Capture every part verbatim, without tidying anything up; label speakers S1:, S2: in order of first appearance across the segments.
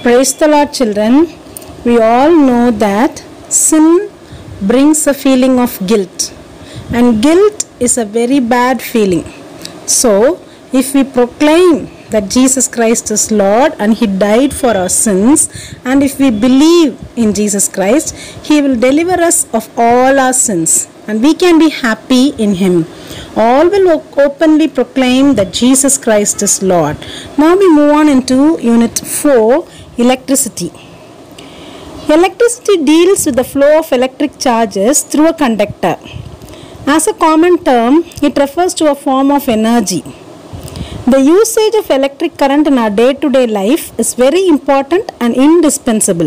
S1: Praise the Lord, children. We all know that sin brings a feeling of guilt, and guilt is a very bad feeling. So, if we proclaim that Jesus Christ is Lord and He died for our sins, and if we believe in Jesus Christ, He will deliver us of all our sins, and we can be happy in Him. All will openly proclaim that Jesus Christ is Lord. Now we move on into Unit four, Electricity. Electricity deals with the flow of electric charges through a conductor. As a common term, it refers to a form of energy. The usage of electric current in our day-to-day life is very important and indispensable.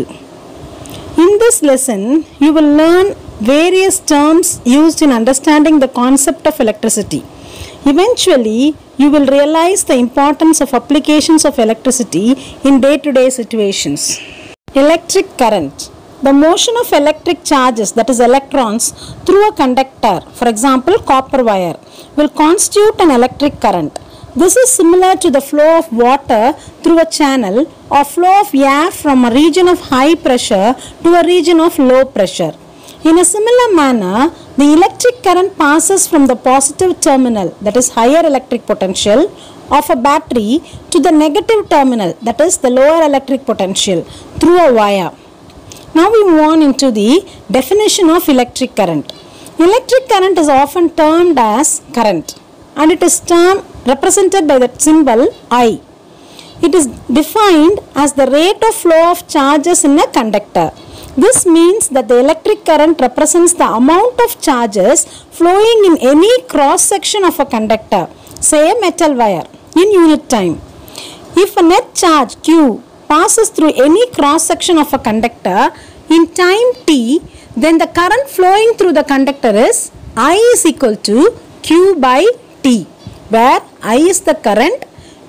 S1: In this lesson, you will learn various terms used in understanding the concept of electricity. Eventually, you will realize the importance of applications of electricity in day-to-day situations. Electric current. The motion of electric charges, that is electrons, through a conductor, for example copper wire, will constitute an electric current. This is similar to the flow of water through a channel or flow of air from a region of high pressure to a region of low pressure. In a similar manner, the electric current passes from the positive terminal, that is higher electric potential, of a battery to the negative terminal, that is the lower electric potential, through a wire. Now we move on into the definition of electric current. Electric current is often termed as current, and it is termed represented by the symbol I. It is defined as the rate of flow of charges in a conductor. This means that the electric current represents the amount of charges flowing in any cross section of a conductor, say a metal wire, in unit time. If a net charge Q passes through any cross section of a conductor in time t, then the current flowing through the conductor is I is equal to Q by T, where I is the current,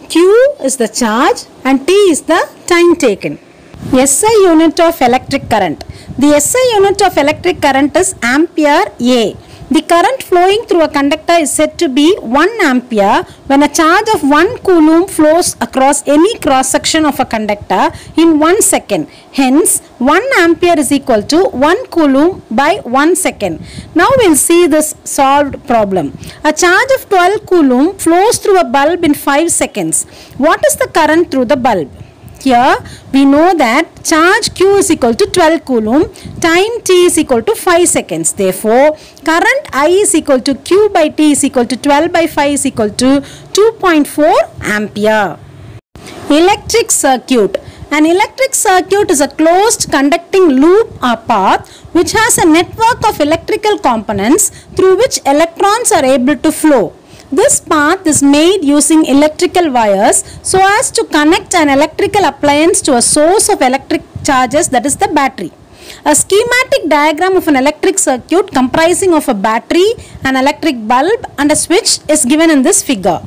S1: Q is the charge, and T is the time taken. S I unit of electric current. The S I unit of electric current is ampere A. The current flowing through a conductor is said to be one ampere when a charge of one coulomb flows across any cross section of a conductor in one second. Hence, one ampere is equal to one coulomb by one second. Now we will see this solved problem. A charge of twelve coulomb flows through a bulb in five seconds. What is the current through the bulb? Here we know that charge Q is equal to twelve coulomb, time t is equal to five seconds. Therefore, current I is equal to Q by T is equal to twelve by five is equal to two point four ampere. Electric circuit. An electric circuit is a closed conducting loop or path which has a network of electrical components through which electrons are able to flow. This path is made using electrical wires so as to connect an electrical appliance to a source of electric charges, that is the battery. A schematic diagram of an electric circuit comprising of a battery, an electric bulb and a switch is given in this figure.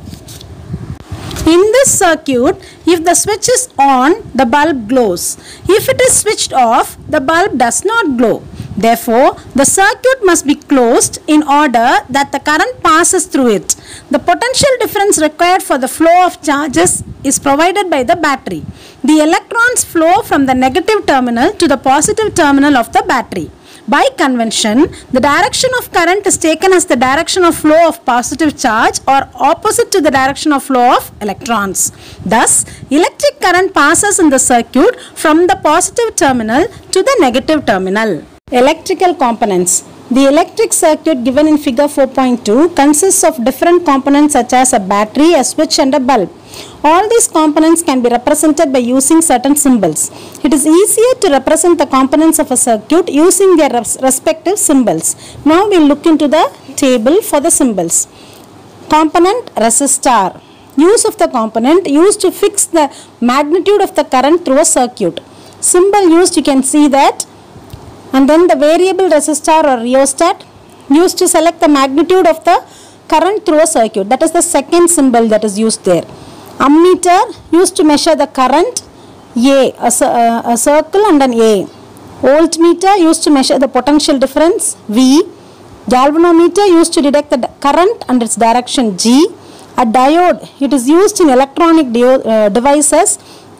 S1: In this circuit, if the switch is on, the bulb glows. If it is switched off, the bulb does not glow. Therefore, the circuit must be closed in order that the current passes through it. The potential difference required for the flow of charges is provided by the battery. The electrons flow from the negative terminal to the positive terminal of the battery. By convention, the direction of current is taken as the direction of flow of positive charge or opposite to the direction of flow of electrons. Thus, electric current passes in the circuit from the positive terminal to the negative terminal. Electrical components. The electric circuit given in figure four point two consists of different components such as a battery, a switch and a bulb. All these components can be represented by using certain symbols. It is easier to represent the components of a circuit using their respective symbols. Now we will look into the table for the symbols. Component resistor. Use of the component used to fix the magnitude of the current through a circuit. Symbol used, you can see that. And then the variable resistor or rheostat used to select the magnitude of the current through a circuit. That is the second symbol that is used there. Ammeter used to measure the current, A, a, a circle and an A. Voltmeter used to measure the potential difference, V. Galvanometer used to detect the current and its direction, G. A diode, it is used in electronic uh, devices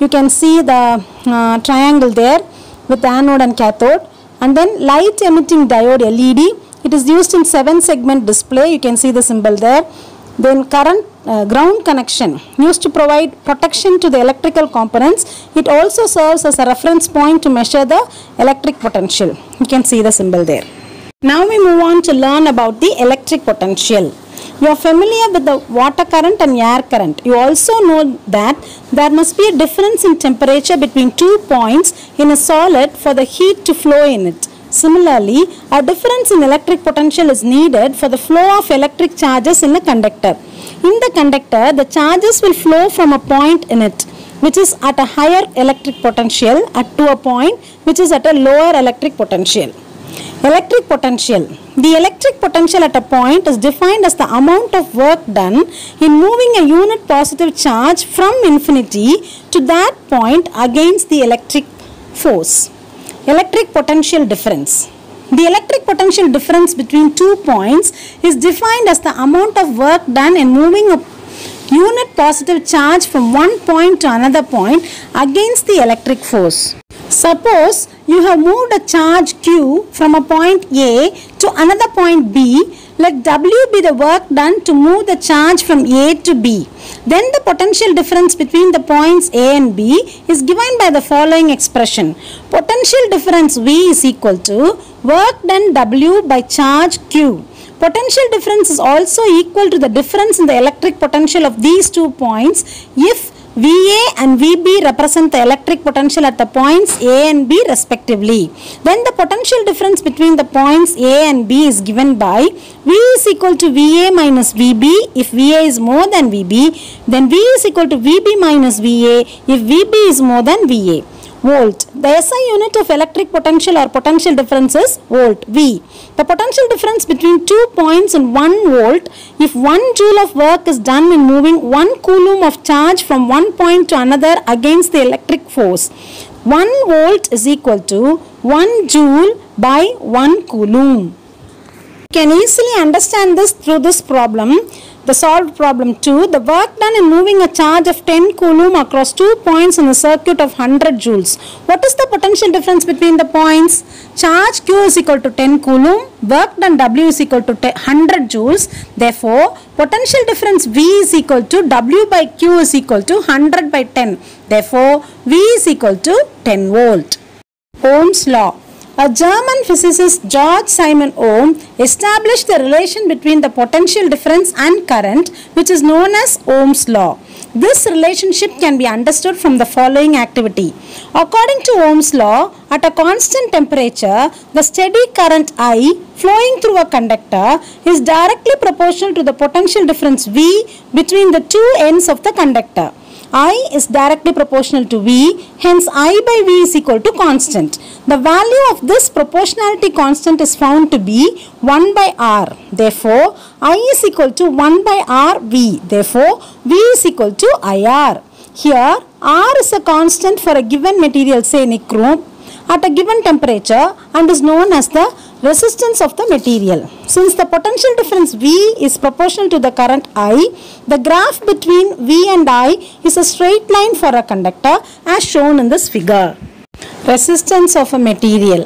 S1: you can see the uh, triangle there with anode and cathode. And then light emitting diode L E D, it is used in seven segment display, you can see the symbol there. Then current uh, ground connection used to provide protection to the electrical components. It also serves as a reference point to measure the electric potential. You can see the symbol there. Now we move on to learn about the electric potential. You are familiar with the water current and air current. You also know that there must be a difference in temperature between two points in a solid for the heat to flow in it. Similarly, a difference in electric potential is needed for the flow of electric charges in a conductor. In the conductor, the charges will flow from a point in it, which is at a higher electric potential, at to a point which is at a lower electric potential. Electric potential. The electric potential at a point is defined as the amount of work done in moving a unit positive charge from infinity to that point against the electric force. Electric potential difference. The electric potential difference between two points is defined as the amount of work done in moving a unit positive charge from one point to another point against the electric force. Suppose you have moved a charge Q from a point A to another point B. Let W be the work done to move the charge from A to B. Then the potential difference between the points A and B is given by the following expression. Potential difference V is equal to work done W by charge Q. Potential difference is also equal to the difference in the electric potential of these two points if V A and V B represent the electric potential at the points A and B respectively. Then the potential difference between the points A and B is given by V is equal to V A minus V B if V A is more than V B. Then V is equal to V B minus V A if V B is more than V A. Volt. The S I unit of electric potential or potential difference is volt, V. The potential difference between two points in one volt if one joule of work is done in moving one coulomb of charge from one point to another against the electric force. one volt is equal to one joule by one coulomb. You can easily understand this through this problem. The solved problem two, the work done in moving a charge of ten coulomb across two points in a circuit of one hundred joules. What is the potential difference between the points? Charge Q is equal to ten coulomb, work done W is equal to one hundred joules. Therefore, potential difference V is equal to W by Q is equal to one hundred by ten. Therefore, V is equal to ten volt. Ohm's law. A German physicist, George Simon Ohm, established the relation between the potential difference and current, which is known as Ohm's law. This relationship can be understood from the following activity. According to Ohm's law, at a constant temperature, the steady current I flowing through a conductor is directly proportional to the potential difference V between the two ends of the conductor. I is directly proportional to V, hence I by V is equal to constant. The value of this proportionality constant is found to be one by R. Therefore, I is equal to one by R V. Therefore, V is equal to I R. Here, R is a constant for a given material, say nichrome, at a given temperature and is known as the resistance of the material. Since the potential difference V is proportional to the current I, the graph between V and I is a straight line for a conductor as shown in this figure. Resistance of a material.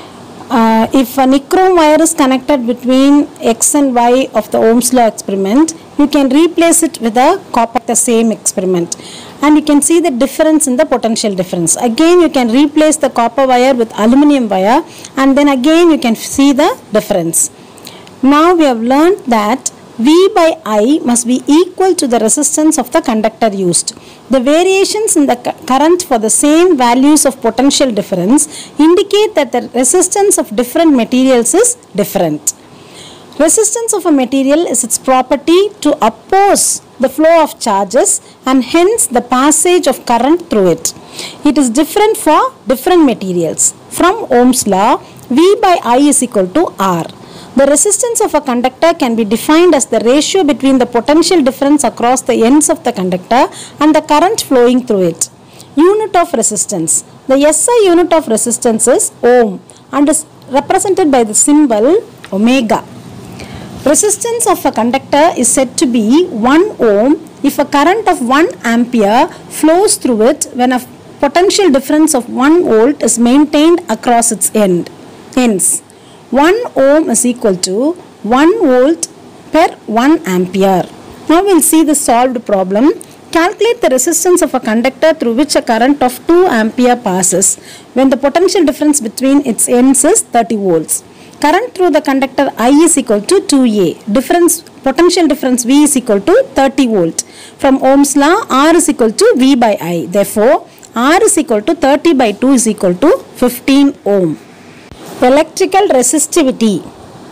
S1: Uh, if a nichrome wire is connected between X and Y of the Ohm's law experiment, you can replace it with a copper of the same experiment. And you can see the difference in the potential difference. Again, you can replace the copper wire with aluminum wire, and then again you can see the difference. Now we have learned that V by I must be equal to the resistance of the conductor used. The variations in the current for the same values of potential difference indicate that the resistance of different materials is different. Resistance of a material is its property to oppose the flow of charges and hence the passage of current through it. It is different for different materials. From Ohm's law, V by I is equal to R. The resistance of a conductor can be defined as the ratio between the potential difference across the ends of the conductor and the current flowing through it. Unit of resistance. The S I unit of resistance is ohm and is represented by the symbol omega. Resistance of a conductor is said to be one ohm if a current of one ampere flows through it when a potential difference of one volt is maintained across its end. Hence, one ohm is equal to one volt per one ampere. Now we will see the solved problem. Calculate the resistance of a conductor through which a current of two ampere passes when the potential difference between its ends is thirty volts. Current through the conductor I is equal to two A. Difference, potential difference V is equal to thirty volt. From Ohm's law, R is equal to V by I. Therefore, R is equal to thirty by two is equal to fifteen ohm. Electrical resistivity.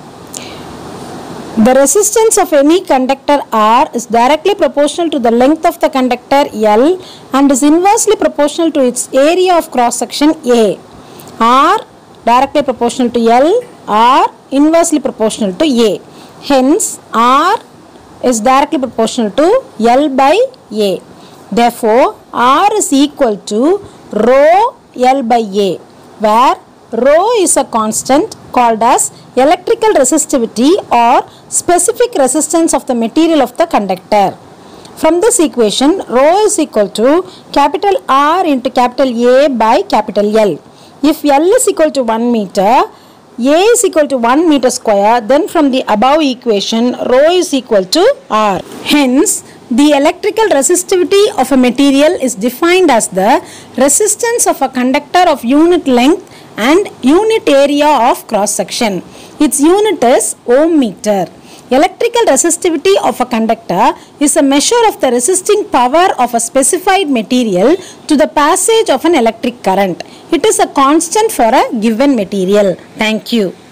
S1: The resistance of any conductor R is directly proportional to the length of the conductor L and is inversely proportional to its area of cross section A. R directly proportional to L, R inversely proportional to A. Hence, R is directly proportional to L by A. Therefore, R is equal to rho L by A, where rho is a constant called as electrical resistivity or specific resistance of the material of the conductor. From this equation, rho is equal to capital R into capital A by capital L. If L is equal to one meter, A is equal to one meter square, then from the above equation, rho is equal to R. Hence, the electrical resistivity of a material is defined as the resistance of a conductor of unit length and unit area of cross section. Its unit is ohm meter. Electrical resistivity of a conductor is a measure of the resisting power of a specified material to the passage of an electric current. It is a constant for a given material. Thank you.